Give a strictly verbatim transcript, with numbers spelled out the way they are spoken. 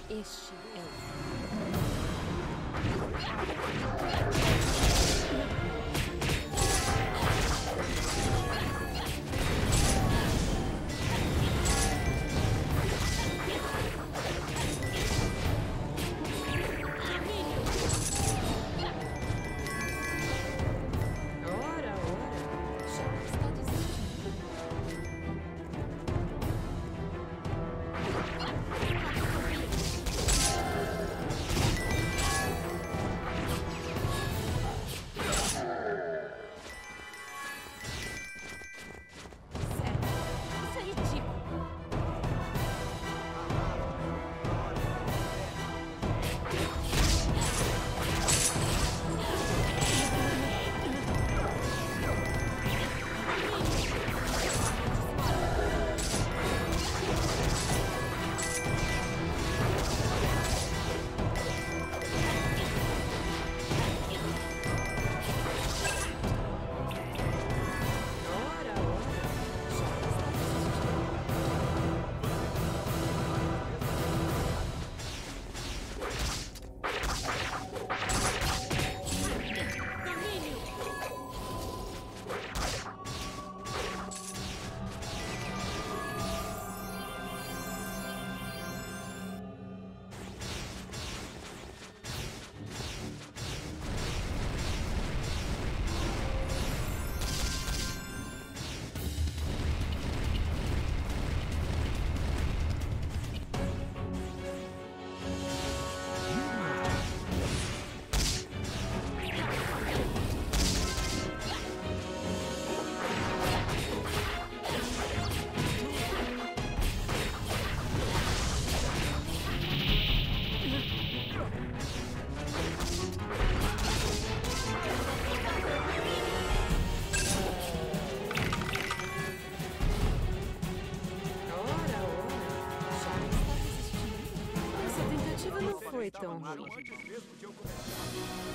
Este é o Ora, ora. já está desistindo. Sério, isso é ridículo. Ora, ora. Já está desistindo. Domínio! Ora, ora. Já está desistindo. Essa tentativa não foi tão ruim. Antes mesmo de eu começar.